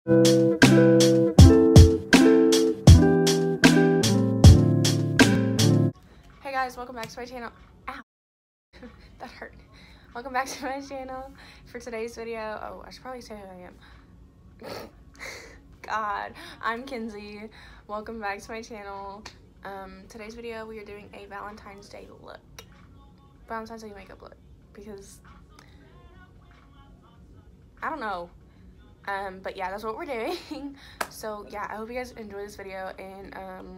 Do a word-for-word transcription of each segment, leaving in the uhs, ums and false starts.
Hey guys, welcome back to my channel. Ow, that hurt. Welcome back to my channel for today's video. Oh, I should probably say who I am. God, I'm Kinsey. Welcome back to my channel. Um, today's video we are doing a Valentine's Day look. Valentine's Day makeup look because I don't know. Um, but yeah, that's what we're doing. So yeah, I hope you guys enjoy this video, and um,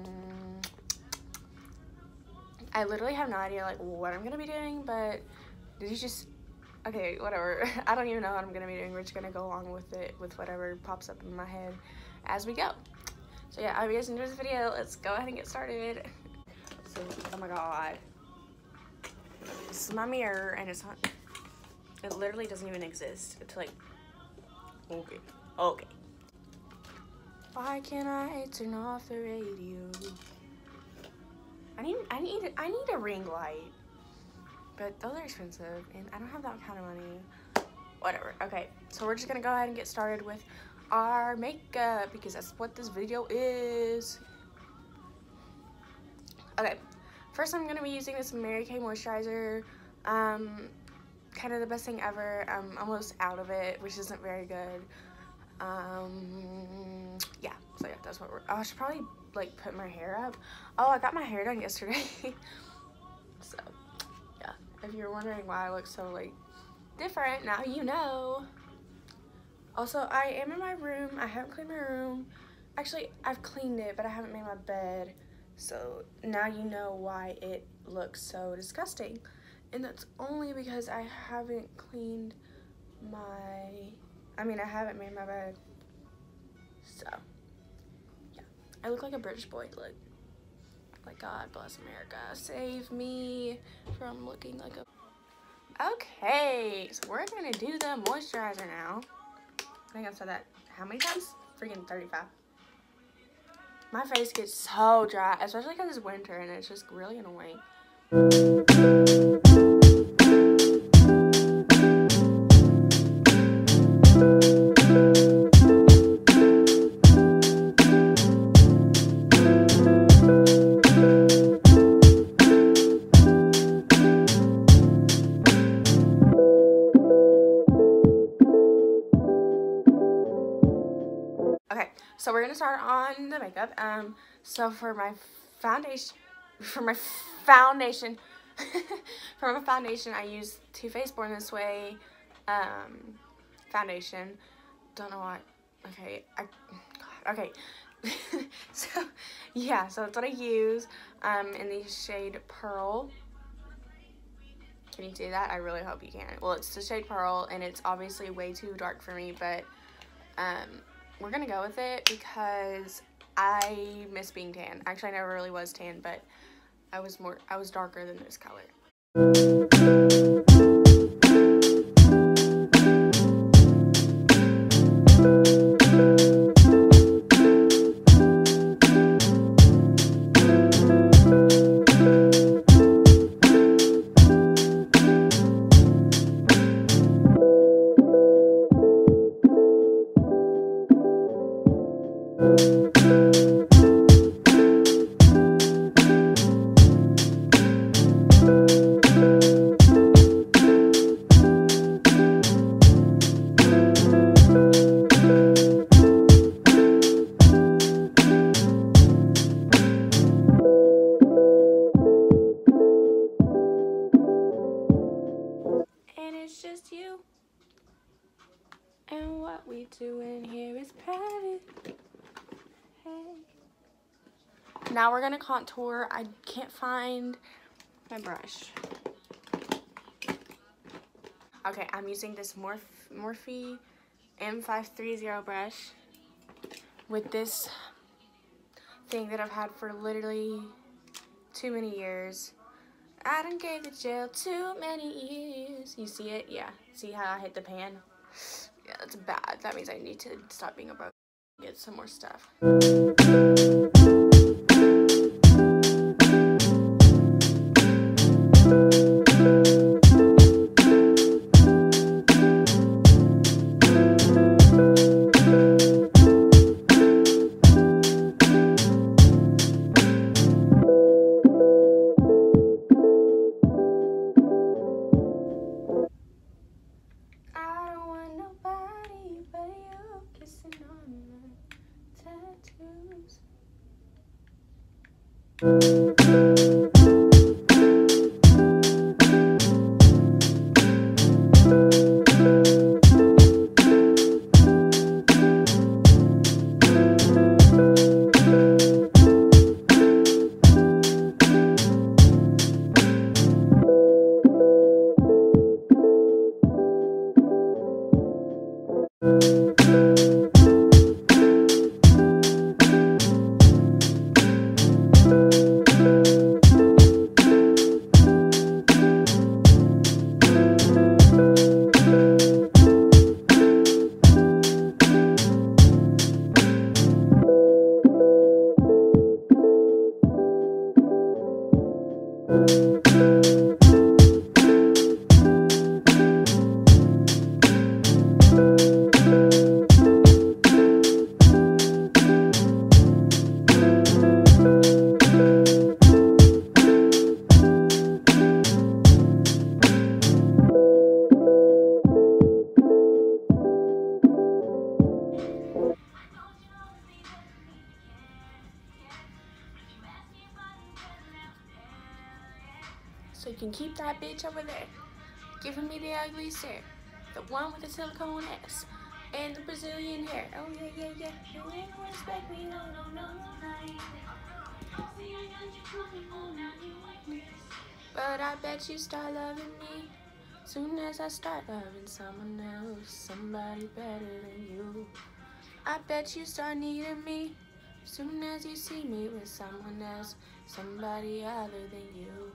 I literally have no idea like what I'm gonna be doing, but did you just, okay, whatever. I don't even know what I'm gonna be doing. We're just gonna go along with it, with whatever pops up in my head as we go. So yeah, I hope you guys enjoy this video. Let's go ahead and get started. So, oh my god. This is my mirror, and it's not, it literally doesn't even exist. It's like, okay, okay. Why can't I turn off the radio? I need, I need, I need a ring light, but those are expensive, and I don't have that kind of money. Whatever. Okay, so we're just gonna go ahead and get started with our makeup because that's what this video is. Okay, first I'm gonna be using this Mary Kay moisturizer. Um, kind of the best thing ever. I'm almost out of it, which isn't very good. Um, yeah, so yeah, that's what we're, oh, I should probably like put my hair up. Oh, I got my hair done yesterday. So yeah, if you're wondering why I look so like different, now you know. Also, I am in my room. I haven't cleaned my room. Actually, I've cleaned it, but I haven't made my bed. So now you know why it looks so disgusting. And that's only because I haven't cleaned my, I mean, I haven't made my bed. So yeah, I look like a British boy. Look, like God bless America. Save me from looking like a, okay, so we're gonna do the moisturizer now. I think I've said that how many times? Freaking thirty-five. My face gets so dry, especially because it's winter and it's just really annoying. Okay, so we're gonna start on the makeup. Um, so for my foundation, for my foundation, for my foundation, I use Too Faced Born This Way um, foundation. Don't know what. Okay, I, God, okay. So yeah, so that's what I use. Um, in the shade Pearl. Can you see that? I really hope you can. Well, it's the shade Pearl, and it's obviously way too dark for me, but um. we're gonna go with it because I miss being tan. Actually, I never really was tan, but I was more, I was darker than this color. And what we doing here is private. Hey. Now we're gonna contour. I can't find my brush. Okay, I'm using this Morphe, Morphe M five thirty brush with this thing that I've had for literally too many years. I done gave the jail too many years. You see it? Yeah. See how I hit the pan? Yeah, that's bad. That means I need to stop being a broke and get some more stuff. tattoos. So you can keep that bitch over there, giving me the ugly stare, the one with the silicone ass and the Brazilian hair. Oh yeah, yeah, yeah. You ain't respect me, no, no, no, no. But I bet you start loving me soon as I start loving someone else, somebody better than you. I bet you start needing me soon as you see me with someone else, somebody other than you.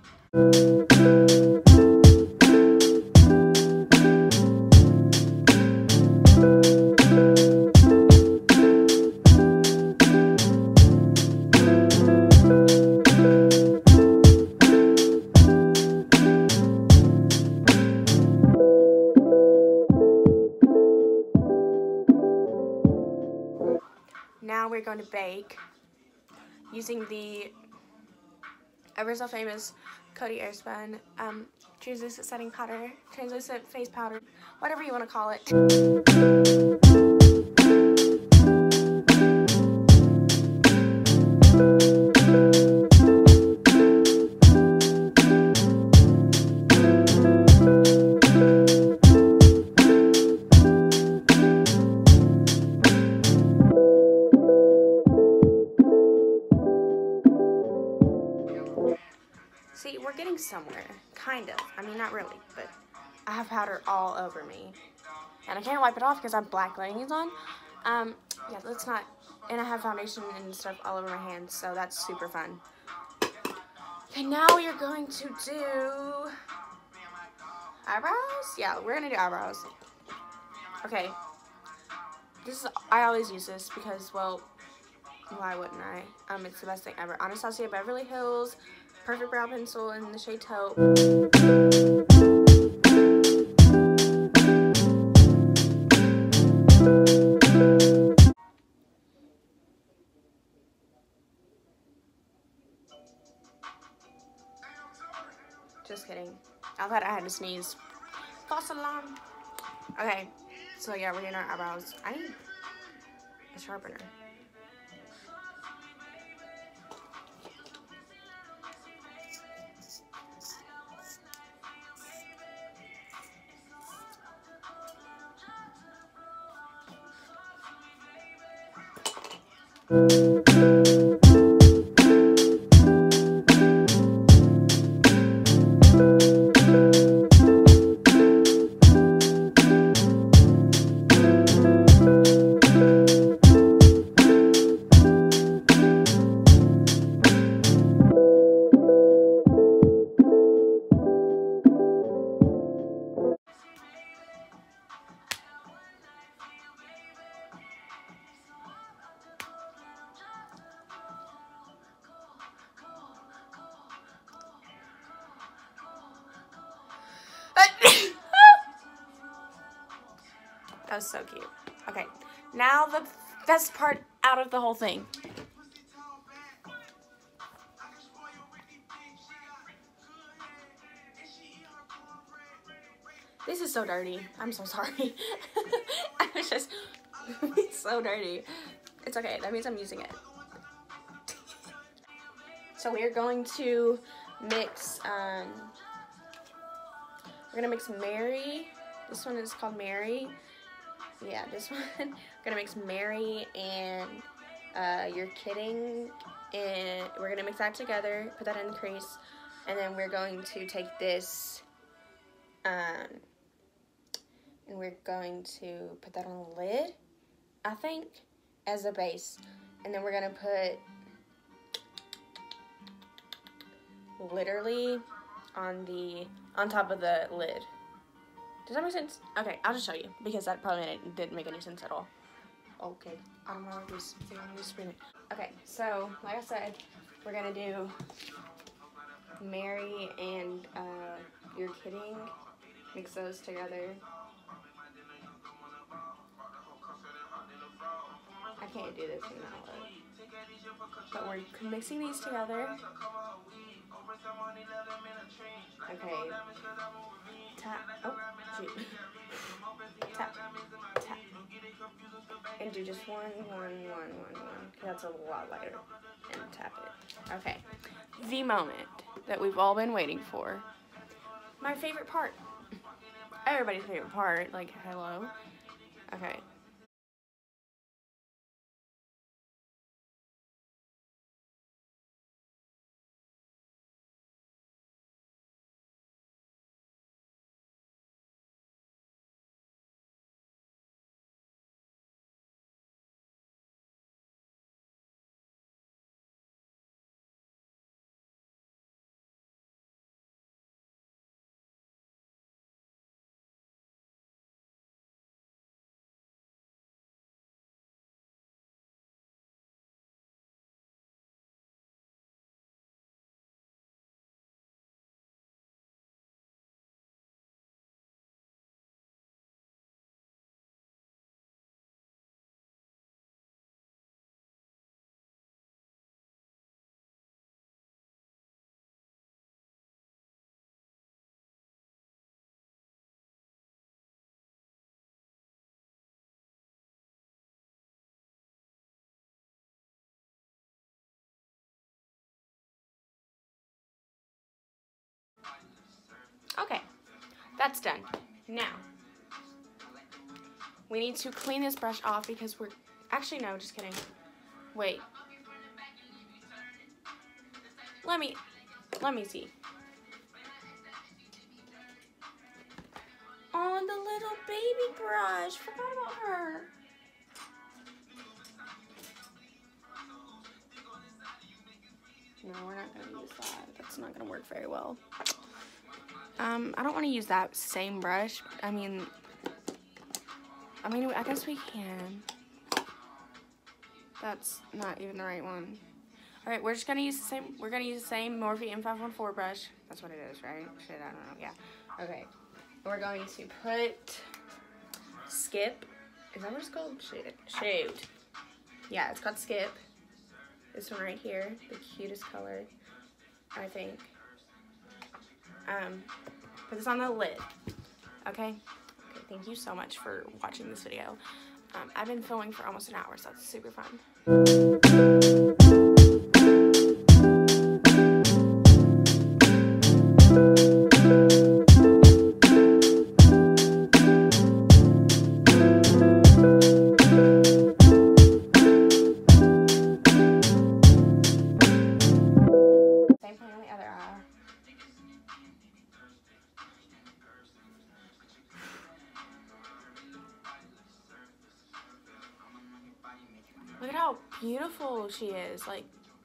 Now we're going to bake using the ever so famous Coty Airspun um, translucent setting powder, translucent face powder, whatever you want to call it. See, we're getting somewhere, kind of. I mean, not really, but I have powder all over me. And I can't wipe it off because I have black leggings on. Um, yeah, let's not, and I have foundation and stuff all over my hands, so that's super fun. Okay, now we are going to do eyebrows? Yeah, we're gonna do eyebrows. Okay, this is, I always use this because, well, why wouldn't I? Um, it's the best thing ever. Anastasia Beverly Hills Perfect Brow Pencil in the shade Taupe. Just kidding. I thought I had to sneeze. False alarm. Okay, so yeah, we're doing our eyebrows. I need a sharpener. That was so cute. Okay, now the best part out of the whole thing. This is so dirty. I'm so sorry. I was just, it's so dirty. It's okay, that means I'm using it. So we're going to mix, um, we're gonna mix Mary. This one is called Mary. Yeah, this one. We're gonna mix Mary and uh, You're Kidding. And we're gonna mix that together, put that in the crease. And then we're going to take this, um, and we're going to put that on the lid, I think, as a base. And then we're gonna put literally on the on top of the lid. Does that make sense? Okay, I'll just show you because that probably didn't make any sense at all. Okay, I don't know if this thing I'm just spinning. Okay, so like I said, we're gonna do Mary and uh, You're Kidding. Mix those together. I can't do this in that way. But we're mixing these together. Okay. Tap. Oh, shoot. Tap. Tap. And do just one, one, one, one, one. That's a lot lighter. And tap it. Okay. The moment that we've all been waiting for. My favorite part. Everybody's favorite part. Like, hello. Okay. Okay, that's done. Now, we need to clean this brush off because we're, actually no, just kidding. Wait. Let me, let me see. Oh, the little baby brush, forgot about her. No, we're not gonna use that. That's not gonna work very well. Um, I don't want to use that same brush. I mean, I mean, I guess we can. That's not even the right one. All right, we're just gonna use the same. We're gonna use the same Morphe M five one four brush. That's what it is, right? Shit, I don't know. Yeah. Okay. We're going to put Skip. Is that what it's called? Shit. Shoot. Yeah, it's called Skip. This one right here, the cutest color, I think. Um, put this on the lid, okay? Okay, thank you so much for watching this video. Um, I've been filming for almost an hour, so that's super fun. Same thing on the other eye. Look at how beautiful she is, like.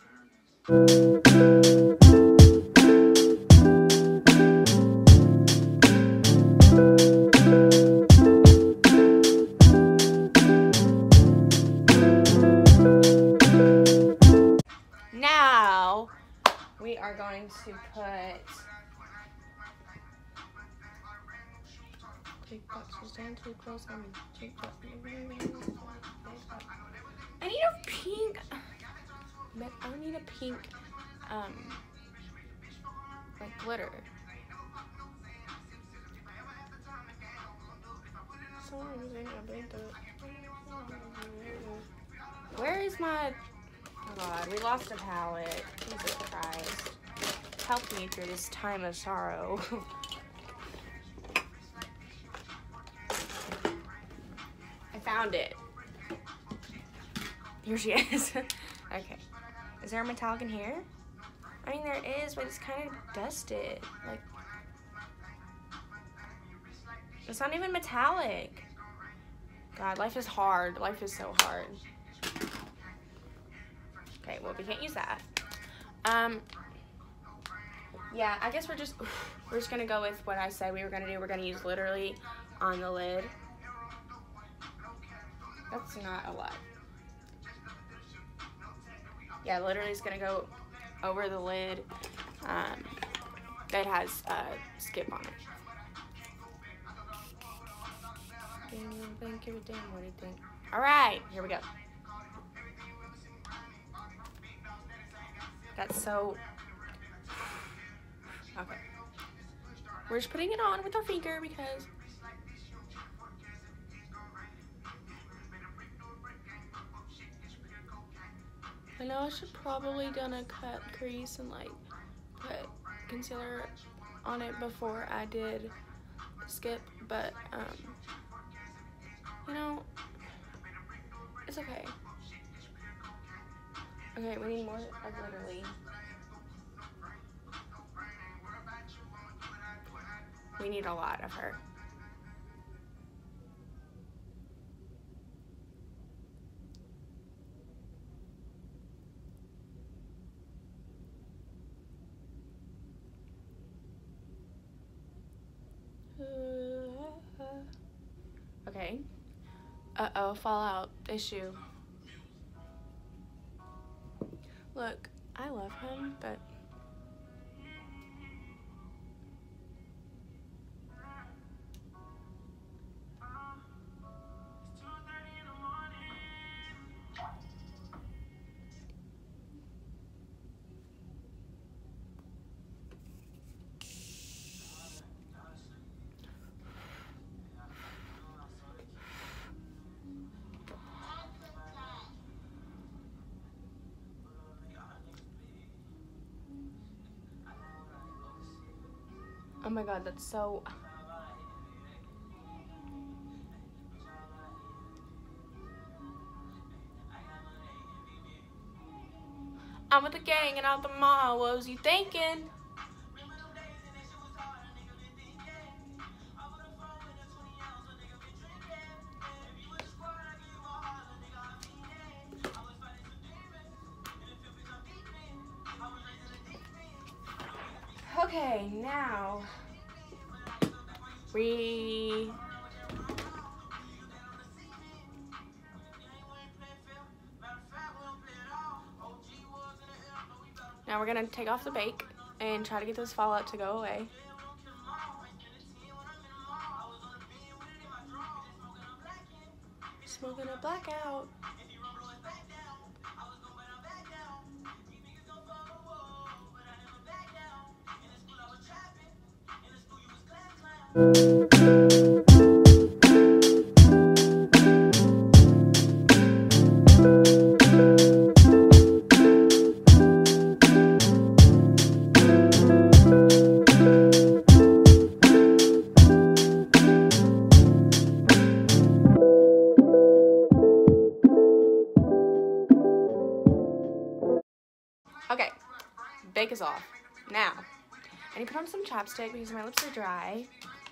Now, we are going to put Big boxes down too close on me. I need a pink. I need a pink, um, like glitter. Someone using a big. Where is my... Oh God, we lost a palette. Jesus Christ. Help me through this time of sorrow. I found it. Here she is. Okay. Is there a metallic in here? I mean, there is, but it's kind of dusted. Like, it's not even metallic. God, life is hard. Life is so hard. Okay, well, we can't use that. Um, yeah, I guess we're just, we're just gonna go with what I said we were gonna do. We're gonna use literally on the lid. That's not a lot. Yeah, literally is gonna go over the lid um, that has uh, skip on it. Give a damn, what do you think? All right, here we go. That's so, okay. We're just putting it on with our finger because I know I should probably done a cut crease and like put concealer on it before I did skip, but um, you know, it's okay. Okay, we need more, like literally. We need a lot of her. Okay. Uh-oh, fallout issue. Look, I love him, but oh my God, that's so... I'm with the gang and out the mall, what was you thinking? Okay, now we now we're gonna take off the bake and try to get this fallout to go away. Smoking a blackout. Okay, bake is off. Now, I need to put on some chapstick because my lips are dry.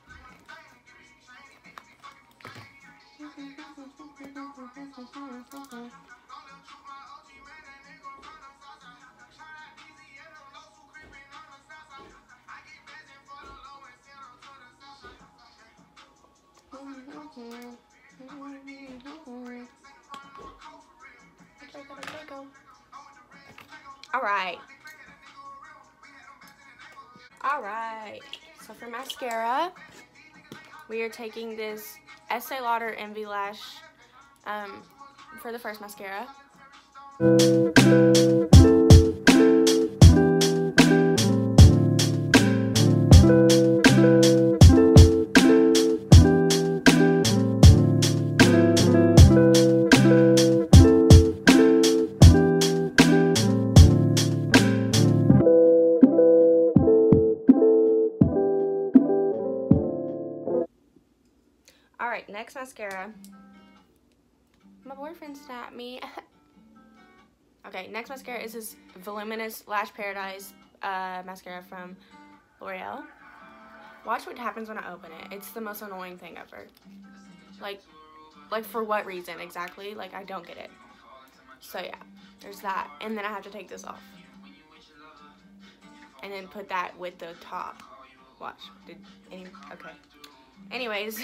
All right. All right. So for mascara, we are taking this Estee Lauder Envy Lash um, for the first mascara. next mascara. My boyfriend snapped me. Okay, next mascara is this Voluminous Lash Paradise uh, mascara from L'Oreal. Watch what happens when I open it. It's the most annoying thing ever. Like, like for what reason exactly? Like, I don't get it. So yeah, there's that. And then I have to take this off. And then put that with the top. Watch. Did any, okay. Anyways.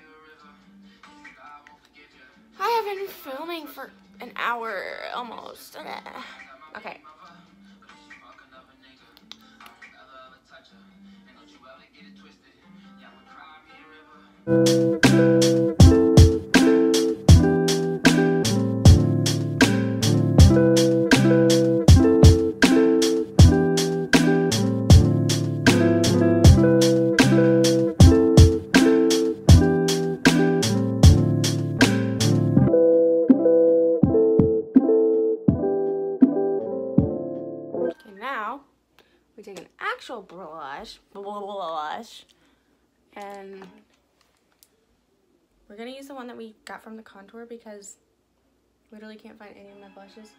I have been filming for an hour almost. Okay. Now we take an actual blush, blush, and we're gonna use the one that we got from the contour because we literally can't find any of my blushes.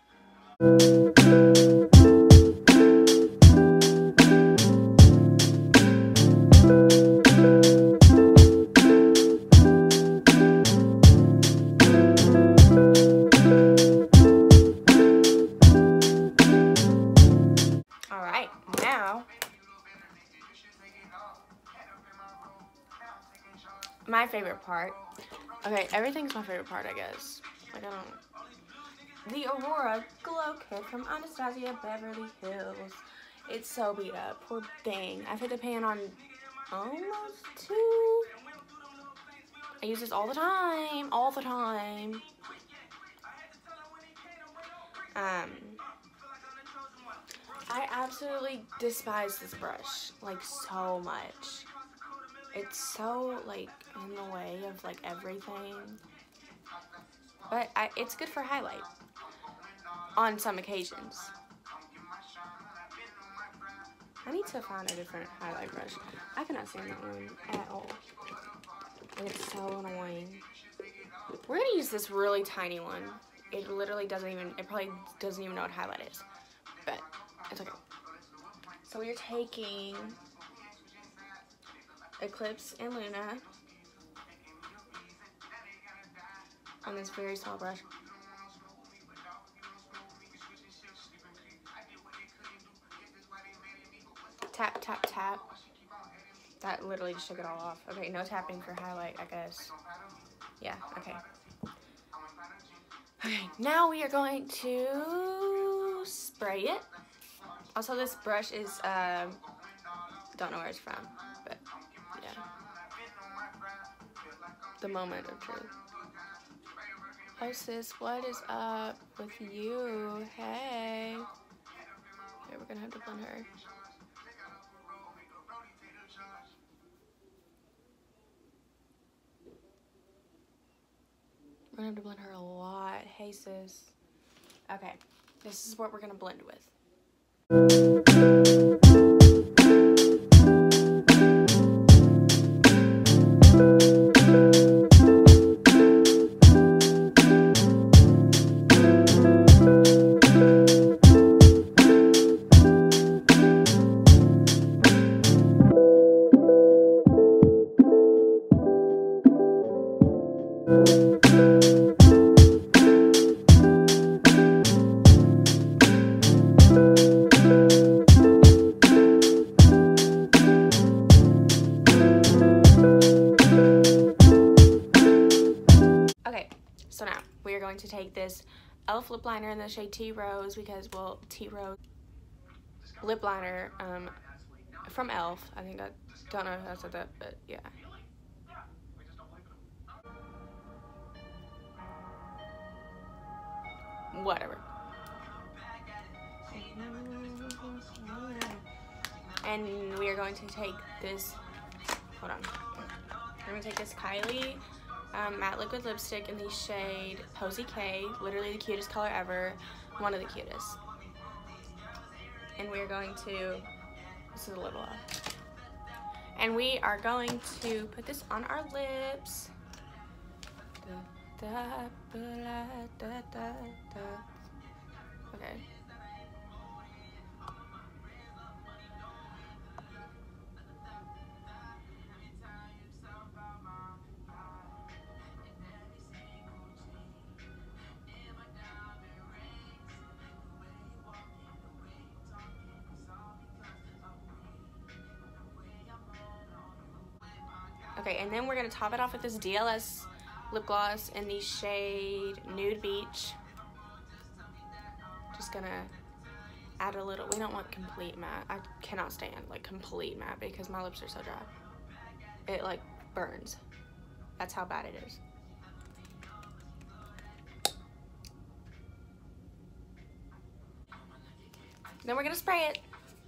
My favorite part. Okay, everything's my favorite part, I guess. Like, I don't... The Aurora Glow Kit from Anastasia Beverly Hills. It's so beat up. Poor thing. I've hit the pan on almost two. I use this all the time. All the time. Um... I absolutely despise this brush. Like, so much. It's so, like, in the way of, like, everything. But I, it's good for highlight. On some occasions. I need to find a different highlight brush. I cannot stand that one at all. And it's so annoying. We're going to use this really tiny one. It literally doesn't even, it probably doesn't even know what highlight is. But it's okay. So we're taking Eclipse and Luna on this very small brush. Tap, tap, tap. That literally just took it all off. Okay, no tapping for highlight, I guess. Yeah, okay. Okay, now we are going to spray it. Also, this brush is, um, don't know where it's from, but yeah. The Moment of Truth. Oh, sis, what is up with you? Hey. Okay, we're gonna have to blend her. We're gonna have to blend her a lot. Hey, sis. Okay, this is what we're gonna blend with. To take this e l f lip liner in the shade Tea Rose because, well, Tea Rose lip liner um, from e l f. I think I don't know if I said that, but yeah. Whatever. And we are going to take this, hold on. We're going to take this Kylie Um, matte liquid lipstick in the shade Posy K, literally the cutest color ever, one of the cutest. And we are going to, this is a little off. And we are going to put this on our lips. Da, ba, da, da, da. Okay. Okay, and then we're gonna top it off with this D L S lip gloss in the shade Nude Beach. Just gonna add a little. We don't want complete matte. I cannot stand like complete matte because my lips are so dry. It like burns. That's how bad it is. Then we're gonna spray it.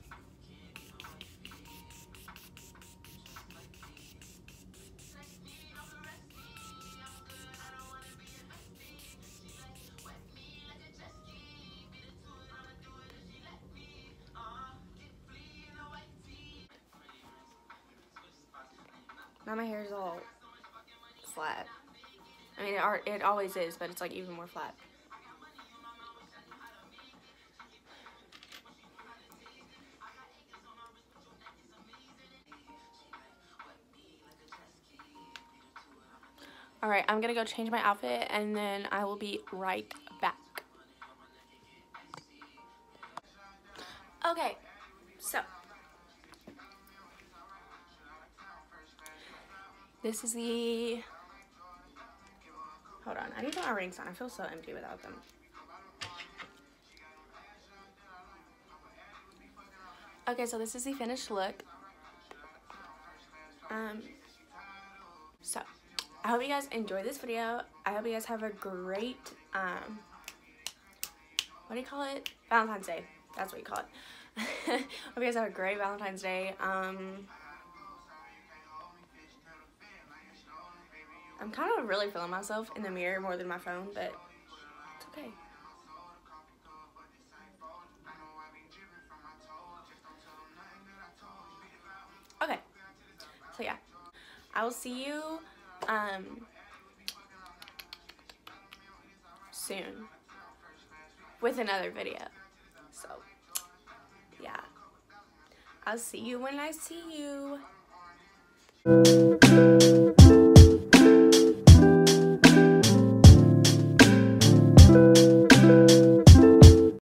Now my hair is all flat. I mean, it, are, it always is, but it's like even more flat. All right, I'm gonna go change my outfit and then I will be right back. Okay, so this is the, hold on, I need to put my rings on. I feel so empty without them. Okay, so this is the finished look. Um, so I hope you guys enjoyed this video. I hope you guys have a great, um, what do you call it? Valentine's Day. That's what you call it. Hope you guys have a great Valentine's Day. Um, I'm kind of really feeling myself in the mirror more than my phone, but it's okay. Okay, so yeah, I will see you um, soon with another video. So yeah, I'll see you when I see you.